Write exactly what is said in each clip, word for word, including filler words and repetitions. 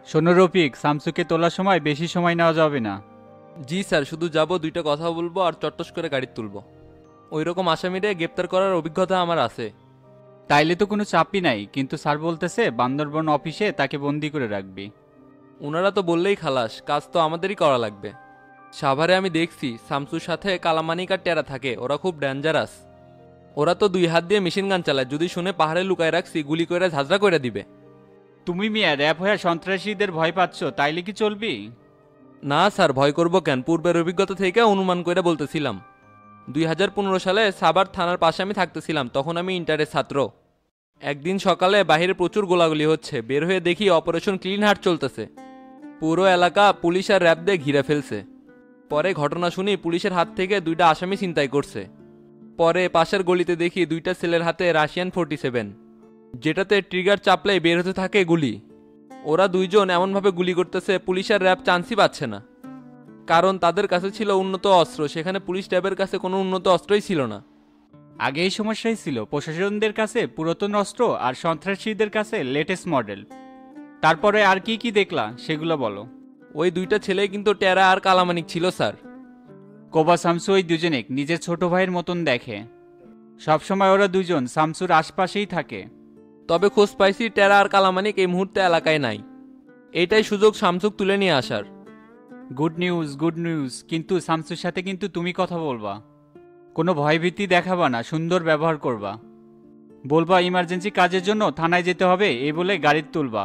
শোনো রফিক, শামসুকে তোলার সময় বেশি সময় নেওয়া যাবে না। জি স্যার, শুধু যাব, দুইটা কথা বলবো আর চট্টস করে গাড়ি তুলবো। ওই রকম আসামিরে গ্রেপ্তার করার অভিজ্ঞতা আমার আছে। তাইলে তো কোনো চাপই নাই, কিন্তু স্যার বলতেছে বান্দরবন অফিসে তাকে বন্দি করে রাখবি। ওনারা তো বললেই খালাস, কাজ তো আমাদেরই করা লাগবে। সাভারে আমি দেখছি শামসুর সাথে কালামানিক আর টেরা থাকে, ওরা খুব ডেঞ্জারাস। ওরা তো দুই হাত দিয়ে মেশিন গান চালায়, যদি শুনে পাহাড়ে লুকায় রাখছি গুলি করে ঝাঁঝরা করে দিবে। তুমি মিয়া র্যাপ হয়ে সন্ত্রাসীদের ভয় পাচ্ছ, তাইলে কি চলবি? না স্যার, ভয় করবো কেন, পূর্বের অভিজ্ঞতা থেকে অনুমান করে বলতেছিলাম। দুই হাজার পনেরো সালে সাভার থানার পাশে আমি থাকতেছিলাম, তখন আমি ইন্টারের ছাত্র। একদিন সকালে বাইরে প্রচুর গোলাগুলি হচ্ছে, বের হয়ে দেখি অপারেশন ক্লিন হার্ট চলতেছে। পুরো এলাকা পুলিশ আর র্যাব দিয়ে ঘিরে ফেলছে। পরে ঘটনা শুনি পুলিশের হাত থেকে দুইটা আসামি ছিনতাই করছে। পরে পাশের গলিতে দেখি দুইটা ছেলের হাতে রাশিয়ান ফোর্টি সেভেন, যেটাতে ট্রিগার চাপলেই বের হতে থাকে গুলি। ওরা দুইজন এমনভাবে গুলি করতেছে পুলিশ আর র্যাব চান্সই পাচ্ছে না, কারণ তাদের কাছে ছিল উন্নত অস্ত্র, সেখানে পুলিশ র্যাবের কাছে কোনো উন্নত অস্ত্রই ছিল না। আগে এই সমস্যাই ছিল, প্রশাসনদের কাছে পুরাতন অস্ত্র আর সন্ত্রাসীদের কাছে লেটেস্ট মডেল। তারপরে আর কি কি দেখলা সেগুলো বলো। ওই দুইটা ছেলে কিন্তু টেরা আর কালামানিক ছিল স্যার। কোবা শামসু ওই দুজনে নিজের ছোট ভাইয়ের মতন দেখে, সবসময় ওরা দুজন শামসুর আশপাশেই থাকে। তবে খোঁজ পাইছি টেরা আর কালামানিক এই মুহূর্তে এলাকায় নাই। এইটাই সুযোগ শামসুক তুলে নিয়ে আসার। Good news, good news. কিন্তু শামসুর সাথে কিন্তু তুমি কথা বলবা, কোনো ভয়ভীতি দেখাবা না, সুন্দর ব্যবহার করবা। বলবা ইমার্জেন্সি কাজের জন্য থানায় যেতে হবে, এই বলে গাড়ি তুলবা।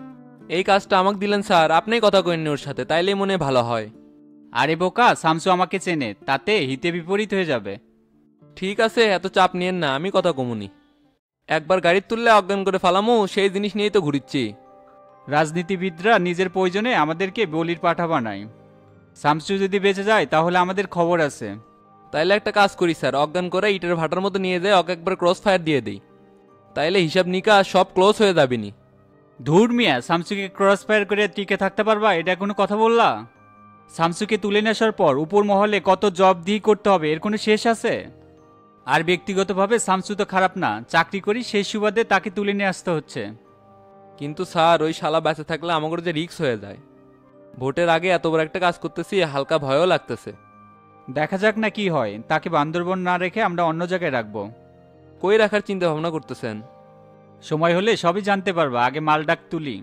এই কাজটা আমাকে দিলেন স্যার, আপনিই কথা কইনি ওর সাথে, তাইলেই মনে ভালো হয়। আরে বোকা, শামসু আমাকে চেনে, তাতে হিতে বিপরীত হয়ে যাবে। ঠিক আছে, এত চাপ নিয়েন না, আমি কথা কমুনি। একবার গাড়ি তুললে অজ্ঞান করে ফালামু, সেই জিনিস নিয়েই তো ঘুরিচ্ছি। রাজনীতিবিদরা নিজের প্রয়োজনে আমাদেরকে বলির পাঠা বানায়। শামসু যদি বেঁচে যায় তাহলে আমাদের খবর আছে। তাইলে একটা কাজ করি স্যার, অজ্ঞান করে ইটের ভাটার মতো নিয়ে যায় ওকে একবার ক্রস ফায়ার দিয়ে দিই, তাইলে হিসাব নিকাশ সব ক্লোজ হয়ে যাবেনি। ধুর মিয়া, শামসুকে ক্রস ফায়ার করে টিকে থাকতে পারবা, এটা কোনো কথা বললা? শামসুকে তুলে নিয়ে আসার পর উপর মহলে কত জবাবদিহি করতে হবে, এর কোনো শেষ আছে? আর ব্যক্তিগতভাবে শামসু তো খারাপ না, চাকরি করি সেই সুবাদে তাকে তুলে নিয়ে আসতে হচ্ছে। কিন্তু স্যার ওই শালা বেঁচে থাকলে আমাদের যে রিস্ক হয়ে যায়। ভোটের আগে এত বড় একটা কাজ করতেছি, হালকা ভয়ও লাগতেছে। দেখা যাক না কি হয়, তাকে বান্দরবন না রেখে আমরা অন্য জায়গায় রাখবো। কই রাখার চিন্তা ভাবনা করতেছেন? সময় হলে সবই জানতে পারবা, আগে মালডাক তুলি।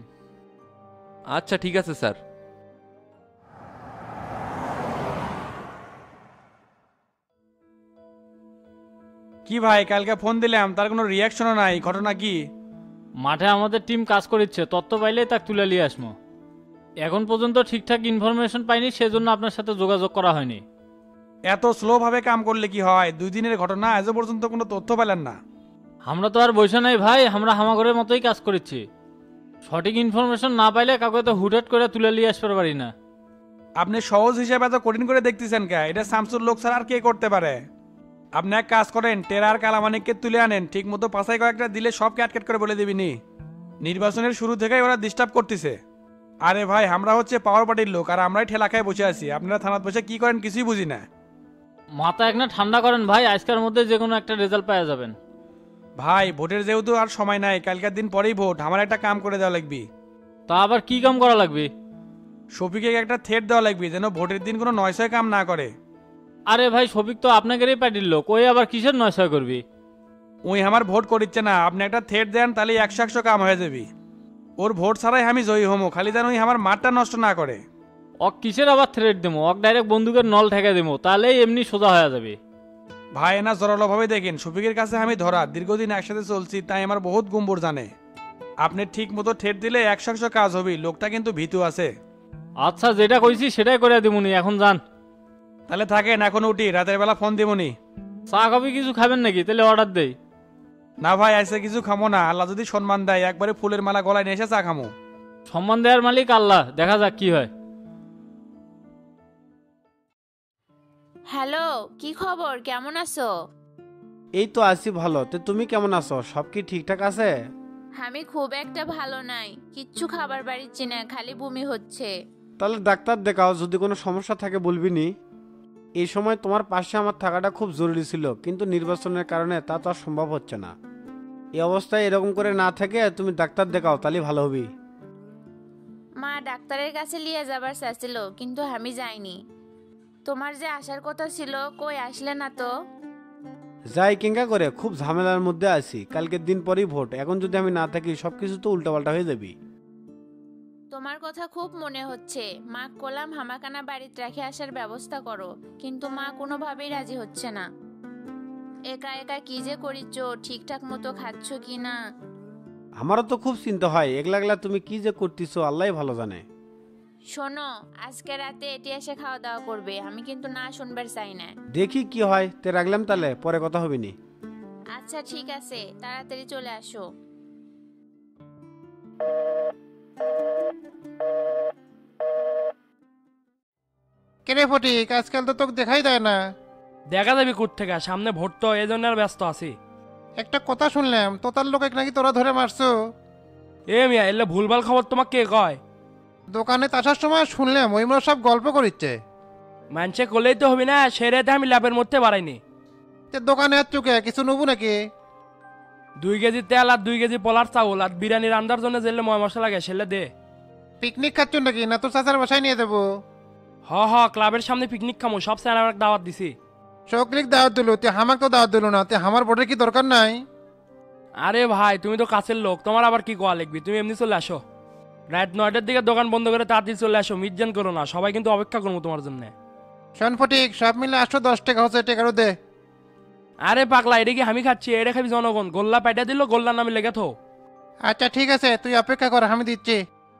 আচ্ছা ঠিক আছে স্যার। কি ভাই, কালকে ফোন দিলাম তার কোনো রিয়াকশনও নাই, ঘটনা কি? মাঠে আমাদের টিম কাজ করিচ্ছে, তত্ত্ব পাইলে তাকে তুলে নিয়ে আসমো। এখন পর্যন্ত ঠিকঠাক ইনফরমেশন পাইনি, সেজন্য আপনার সাথে যোগাযোগ করা হয়নি। এত স্লোভাবে কাম করলে কি হয়? দুই দিনের ঘটনা, আজও পর্যন্ত কোনো তথ্য পেলেন না? আমরা তো আর বসে নাই ভাই, আমরা হামাগরের মতোই কাজ করেছি। সঠিক ইনফরমেশন না পাইলে কাউকে তো হুটহাট করে তুলে নিয়ে আসতে পারি না। আপনি সহজ হিসেবে এত কঠিন করে দেখতেছেন কে? এটা শামসুর লোক ছাড়া আর কে করতে পারে? আপনি এক কাজ করেন, টেরার কালামানিককে তুলে আনেন, ঠিক মতো পাশাই কয়েকটা দিলে সবকে আটকেট করে বলে দিবিনি। নির্বাচনের শুরু থেকেই ওরা ডিস্টার্ব করতেছে। আরে ভাই, আমরা হচ্ছে পাওয়ার পার্টির লোক, আর আমরাই ঠেলা খায় বসে আছি। আপনারা থানাত বসে কি করেন কিছুই বুঝি না। মাথা একটা ঠান্ডা করেন ভাই, আজকের মধ্যে যে কোনো একটা রেজাল্ট পাওয়া যাবেন। ভাই, ভোটের যেহেতু আর সময় নাই, কালকের দিন পরেই ভোট, আমার একটা কাম করে দেওয়া লাগবে। তা আবার কি কাম করা লাগবে? শফিকে একটা থ্রেট দেওয়া লাগবে, যেন ভোটের দিন কোনো নয়সয় কাম না করে। আরে ভাই, শফিক তো আপনাদেরই পার্টির লোক, ওই আবার কিসের নয়সয় করবি? ওই আমার ভোট করিচ্ছে না, আপনি একটা থ্রেট দেন, তাহলে একশো একশো কাম হয়ে যাবি। ওর ভোট ছাড়াই আমি জয়ী হমো, খালি যেন ওই আমার মাঠটা নষ্ট না করে। অক কিসের আবার থ্রেট দেবো? অক ডাইরেক্ট বন্দুকের নল ঠেকে দেবো, তাহলেই এমনি সোজা হয়ে যাবে। ভাই, না জোরালোভাবে দেখেন, শফিকের কাছে আমি ধরা, দীর্ঘদিন একসাথে চলছি, তাই আমার বহুত গুম্বর জানে। আপনি ঠিক মতো ঠেট দিলে একশো একশো কাজ হবে। লোকটা কিন্তু ভীতু আছে। আচ্ছা, যেটা কইছি সেটাই করে দিবনি, এখন যান। তাহলে থাকেন, এখন উঠি, রাতের বেলা ফোন দিবনি। চা কফি কিছু খাবেন নাকি? তাহলে অর্ডার দেই। না ভাই, আইসে কিছু খামো না, আল্লাহ যদি সম্মান দেয় একবারে ফুলের মালা গলায় নিয়ে এসে চা খামো। সম্মান দেওয়ার মালিক আল্লাহ, দেখা যাক কি হয়। হ্যালো, কি খবর? কেমন আছো? এই তো আছি ভালো। তো তুমি কেমন আছো? সব কি ঠিকঠাক আছে? আমি খুব একটা ভালো নাই, কিচ্ছু খাবার পারিচ্ছি না, খালি বমি হচ্ছে। তাহলে ডাক্তার দেখাও, যদি কোনো সমস্যা থাকে বলবি নি। এই সময় তোমার পাশে আমার থাকাটা খুব জরুরি ছিল, কিন্তু নির্বাচনের কারণে তা তো আর সম্ভব হচ্ছে না। এই অবস্থায় এরকম করে না থেকে তুমি ডাক্তার দেখাও, তাহলে ভালো হবি। মা ডাক্তারের কাছে নিয়ে যাবার চাচ্ছিল, কিন্তু আমি যাইনি। তোমার যে আসার কথা ছিল, কই আসলে না তো? যাই কেঙ্কা করে, খুব ঝামেলার মধ্যে আছি। কালকের দিন পরেই ভোট, এখন যদি আমি না থাকি সবকিছু তো উল্টাপাল্টা হয়ে যাবি। তোমার কথা খুব মনে হচ্ছে। মা কলাম হামাকানা বাড়িতে রেখে আসার ব্যবস্থা করো, কিন্তু মা কোনোভাবেই রাজি হচ্ছে না। একা একা কি যে করিচ্ছ, ঠিকঠাক মতো খাচ্ছ কি না? আমারও তো খুব চিন্তা হয়, একলা একলা তুমি কি যে করতেছো আল্লাহই ভালো জানে। শোনো, আজকে রাতে এটি এসে খাওয়া দাওয়া করবে, আমি কিন্তু না শুনবার চাই না। দেখি কি হয়, তে রাখলাম তাহলে, পরে কথা হবে নি। আচ্ছা ঠিক আছে, তাড়াতাড়ি চলে আসো। কেরে ফটিক, আজকাল তো তোকে দেখাই দেয় না। দেখা যাবি কোথ থেকে, সামনে ভোট তো এই জন্য আর ব্যস্ত আছি। একটা কথা শুনলাম, তোতার লোকে নাকি তোরা ধরে মারছো। এ মিয়া, এলে ভুলভাল খবর তোমাকে কে কয়? দোকানে আসার সময় শুনলাম ওই মোরা সব গল্প করিচ্ছে। মানছে করলেই তো হবি না, সে রেতে আমি ল্যাবের মধ্যে বাড়াইনি। তে দোকানে আর চুকে কিছু নেবো নাকি? দুই কেজি তেল আর দুই কেজি পলার চাউল আর বিরিয়ানি রান্নার জন্য যেলে ময় মশলা লাগে সেলে দে। পিকনিক খাচ্ছ নাকি, না তোর চাচার বাসায় নিয়ে দেবো? হ হ, ক্লাবের সামনে পিকনিক খামো, সব স্যার দাওয়াত দিছি। চকলিক দাওয়াত দিল, তে হামাক তো দাওয়াত দিল না, তে আমার ভোটের কি দরকার নাই? আরে ভাই, তুমি তো কাছের লোক, তোমার আবার কি কোয়া লিখবি? তুমি এমনি চলে আসো, রাত নয়টার দিকে দোকান বন্ধ করে তাড়াতাড়ি চলে আসো, মিটজান করো না, সবাই কিন্তু অপেক্ষা করবো তোমার জন্য। শোন ফটিক, সব মিলে আসো, দশ টাকা হচ্ছে, টাকারও দে। আরে পাগলা, এটা কি আমি খাচ্ছি? এটা খাবি জনগণ, গোল্লা পাইটা দিল, গোল্লার নামে লেগে থো। আচ্ছা ঠিক আছে, তুই অপেক্ষা কর, আমি দিচ্ছি।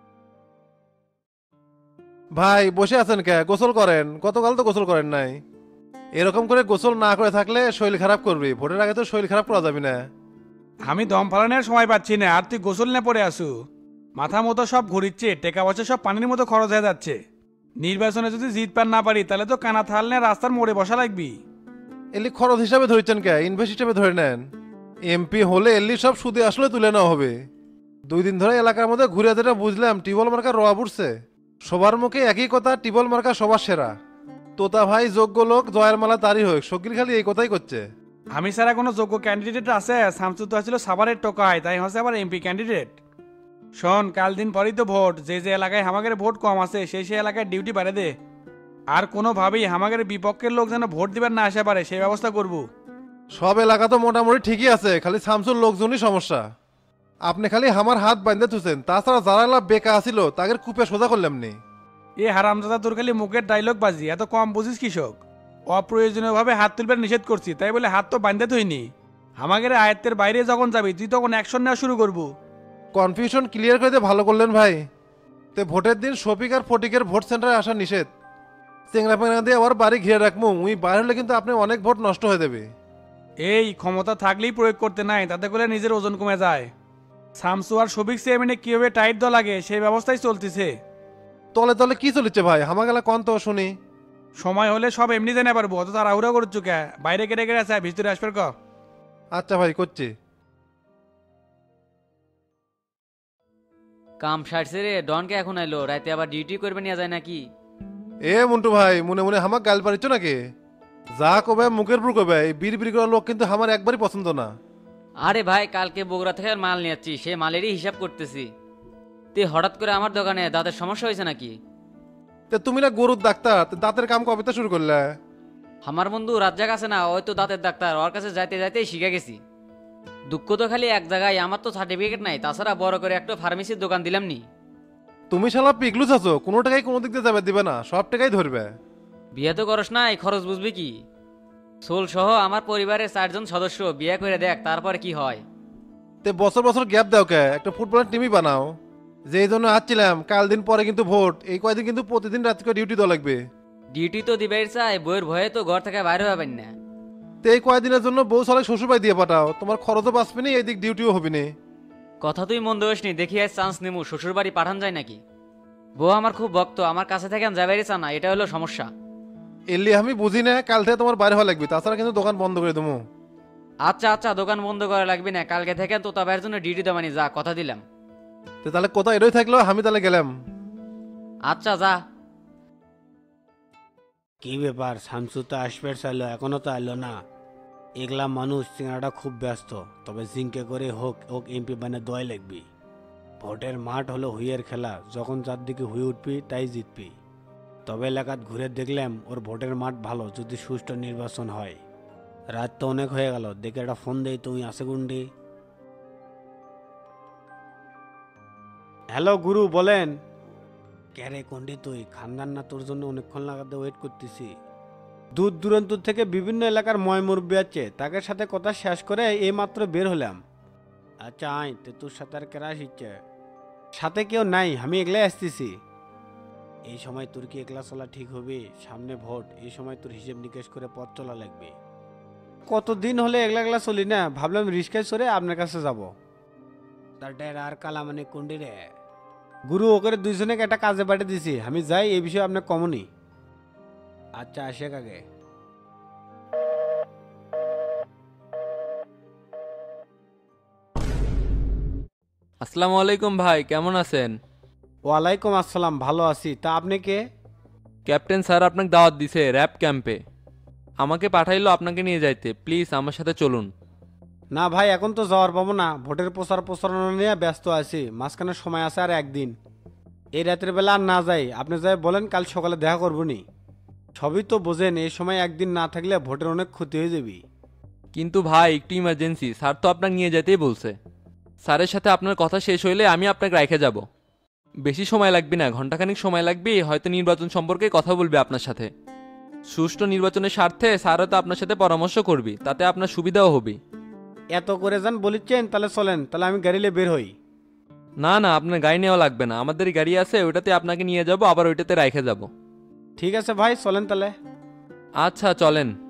ভাই বসে আছেন কে? গোসল করেন, গতকাল তো গোসল করেন নাই। এরকম করে গোসল না করে থাকলে শরীর খারাপ করবি, ভোটের আগে তো শরীর খারাপ করা যাবে না। আমি দম ফালানোর সময় পাচ্ছি না, আর তুই গোসল নিয়ে পড়ে আসু। মাথা মতো সব ঘুরিচ্ছে, টেকা বছর সব পানির মতো খরচ হয়ে যাচ্ছে। নির্বাচনে যদি জিত পার না পারি, তাহলে তো কানা থাল নিয়ে রাস্তার মোড়ে বসা লাগবি। এলি খরচ হিসাবে ধরছেন কে? ইনভেস্ট হিসাবে ধরে নেন। এমপি হলে এলি সব সুদে আসলে তুলে নেওয়া হবে। দুই দিন ধরে এলাকার মধ্যে ঘুরে যেটা বুঝলাম, টিবল মার্কা রোয়া পড়ছে। সবার মুখে একই কথা, টিবল মার্কা সবার সেরা। তোতা ভাই যোগ্য লোক, জয়ের মালা তারই হোক, শকির খালি এই কথাই করছে। আমি ছাড়া কোনো যোগ্য ক্যান্ডিডেট আছে? শামসু তো ছিল সাভারের টোকায়, তাই হচ্ছে আবার এমপি ক্যান্ডিডেট। শোন, কাল দিন পরই তো ভোট, যে যে এলাকায় হামাগের ভোট কম আছে সেই সেই এলাকায় ডিউটি বাড়ে দে। আর কোনোভাবেই হামাগের বিপক্ষের লোক যেন ভোট দিবার না আসে পারে সেই ব্যবস্থা করব। সব এলাকা তো মোটামুটি ঠিকই আছে, খালি শামসুর লোকজনই সমস্যা। আপনি খালি আমার হাত বাঁধতে থুছেন, তাছাড়া যারা লাভ বেকা আসিল তাদের কূপে সোজা করলাম নি। এ হারামজাদা, তোর খালি মুখের ডায়লগ বাজি, এত কম বুঝিস কৃষক। অপ্রয়োজনীয়ভাবে হাত তুলবার নিষেধ করছি, তাই বলে হাত তো বাঁধতে থইনি। আমাদের আয়ত্তের বাইরে যখন যাবি তুই তখন অ্যাকশন নেওয়া শুরু করবো। কনফিউশন ক্লিয়ার করে দিয়ে ভালো করলেন ভাই। তে ভোটের দিন শফিক আর ফটিকের ভোট সেন্টারে আসা নিষেধ। চেংরা পেংরা দিয়ে আবার বাড়ি ঘিরে রাখবো, উই বাইরে হলে কিন্তু আপনি অনেক ভোট নষ্ট হয়ে যাবে। এই ক্ষমতা থাকলেই প্রয়োগ করতে নাই, তাতে করে নিজের ওজন কমে যায়। শামসু আর শফিক চেয়ারম্যানে কিভাবে টাইট দেওয়া লাগে সেই ব্যবস্থাই চলতেছে। তলে তলে কি চলেছে ভাই, হামা গেলা কন তো শুনি। সময় হলে সব এমনি জানে পারবো, অত তাড়াহুড়া করছো কে? বাইরে কেটে কেটে আছে, ভিতরে আসবে ক। আচ্ছা ভাই, করছি। কাম সারছে রে, ডনকে এখন আইলো, রাতে আবার ডিউটি করবে নিয়ে যায় নাকি? এ মন্টু ভাই, মনে মনে হামাক গাল পারিচ্ছ নাকি? যা কবে মুখের পুর কবে, এই বিড় বিড়ি করার লোক কিন্তু আমার একবারই পছন্দ না। আরে ভাই, কালকে বগুড়া থেকে মাল নিয়ে যাচ্ছি, সে মালেরই হিসাব করতেছি। তুই হঠাৎ করে আমার দোকানে দাঁতের সমস্যা হয়েছে নাকি? তে তুমি না গরুর ডাক্তার, তে দাঁতের কাম কবে তো শুরু করলে? আমার বন্ধু রাজ্জাক আছে না, ওই তো দাঁতের ডাক্তার, ওর কাছে যাইতে যাইতেই শিখে গেছি। দুঃখ তো খালি এক জায়গায়, আমার তো সার্টিফিকেট নাই, তাছাড়া বড় করে একটা ফার্মেসির দোকান দিলাম নি। তুমি শালা পিকলুস আছো, কোনো টাকাই কোনো দিক দিয়ে যাবে দিবে না, সব টাকাই ধরবে। বিয়ে তো করস নাই, খরচ বুঝবি কি? সোল সহ আমার পরিবারের চারজন সদস্য, বিয়ে করে দেখ তারপরে কি হয়। তে বছর বছর গ্যাপ দাও কে? একটা ফুটবলের টিমই বানাও। যেই জন্য আসছিলাম, কাল দিন পরে কিন্তু ভোট, এই কয়দিন কিন্তু প্রতিদিন রাত্রে করে ডিউটি দেওয়া লাগবে। ডিউটি তো দিবেই চাই, বইয়ের ভয়ে তো ঘর থেকে বাইরে হবেন না। তো এই কয়দিনের জন্য বউ সালে শ্বশুরবাই দিয়ে পাঠাও, তোমার খরচও বাঁচবে না, এইদিক ডিউটিও হবে না। কথা তুই মন দোষ নি, দেখি আজ চান্স নেমু, শ্বশুর বাড়ি পাঠান যায় নাকি? বউ আমার খুব ভক্ত, আমার কাছে থেকে যাবারই চা না, এটা হলো সমস্যা। এলি আমি বুঝি না, কাল থেকে তোমার বাইরে হওয়া লাগবে, তাছাড়া কিন্তু দোকান বন্ধ করে দেবো। আচ্ছা আচ্ছা, দোকান বন্ধ করা লাগবে না, কালকে থেকে তোতা ভাইয়ের জন্য ডিউটি দেবানি, যা কথা দিলাম। তো তাহলে কোথায় এরই থাকলো, আমি তাহলে গেলাম। আচ্ছা যা। কি ব্যাপার, শামসু তো আসবে চাইলো, এখনো তো আইলো না। এগুলা মানুষ, চিংড়াটা খুব ব্যস্ত, তবে জিঙ্কে করে হোক ওক এমপি বানিয়ে দোয়াই লাগবি। ভোটের মাঠ হলো হুইয়ের খেলা, যখন যার দিকে হুই উঠবি তাই জিতবি। তবে এলাকাত ঘুরে দেখলাম ওর ভোটের মাঠ ভালো যদি সুষ্ঠু নির্বাচন হয়। রাত তো অনেক হয়ে গেল, দেখে একটা ফোন দেই, তুমি আছে গুন্ডি? হ্যালো গুরু, বলেন। ক্যারে কোন্ডি তুই? খানদান না তোর জন্য অনেকক্ষণ লাগাতে ওয়েট করতেছি। দূর দূরান্ত থেকে বিভিন্ন এলাকার ময় মুরব্বী আছে, তাকে সাথে কথা শেষ করে এই মাত্র বের হলাম। আচ্ছা আয়, তে তোর সাথে আর কেরা আসছে? সাথে কেউ নাই, আমি একলাই আসতেছি। এই সময় তোর কি একলা চলা ঠিক হবে? সামনে ভোট, এই সময় তোর হিসেব নিকেশ করে পথ চলা লাগবে। কতদিন হলে একলা একলা চলি না, ভাবলাম রিস্কায় সরে আপনার কাছে যাব। তার আর কালা মানে কোন্ডি রে? গুরু ওকে দুইজনে একটা কাজে পাঠিয়ে দিছি, আমি যাই, এই বিষয়ে আপনার কমনই। আচ্ছা আসে কাকে। আসসালামু আলাইকুম ভাই, কেমন আছেন? ওয়ালাইকুম আসসালাম, ভালো আছি। তা আপনি কে? ক্যাপ্টেন স্যার আপনাকে দাওয়াত দিছে র্যাব ক্যাম্পে, আমাকে পাঠাইলো আপনাকে নিয়ে যাইতে। প্লিজ আমার সাথে চলুন। না ভাই, এখন তো যাওয়ার পাবো না, ভোটের প্রচার প্রচারণা নিয়ে ব্যস্ত আছি, মাঝখানে সময় আছে আর একদিন। এই রাতের বেলা আর না যাই, আপনি যাই বলেন, কাল সকালে দেখা করবো নি। সবই তো বোঝেন, এই সময় একদিন না থাকলে ভোটের অনেক ক্ষতি হয়ে যাবি। কিন্তু ভাই একটু ইমার্জেন্সি, স্যার তো আপনাকে নিয়ে যেতেই বলছে। স্যারের সাথে আপনার কথা শেষ হইলে আমি আপনাকে রেখে যাব। বেশি সময় লাগবে না, ঘন্টাখানিক সময় লাগবে, হয়তো নির্বাচন সম্পর্কে কথা বলবে আপনার সাথে। সুষ্ঠু নির্বাচনের স্বার্থে স্যারও তো আপনার সাথে পরামর্শ করবি, তাতে আপনার সুবিধাও হবে। এত করে যান বলিচ্ছেন, তাহলে চলেন, তাহলে আমি গাড়িলে বের হই। না না, আপনার গাড়ি নেওয়া লাগবে না, আমাদের গাড়ি আছে, ওইটাতে আপনাকে নিয়ে যাব, আবার ওইটাতে রেখে যাব। ঠিক আছে ভাই, চলেন তাহলে। আচ্ছা চলেন।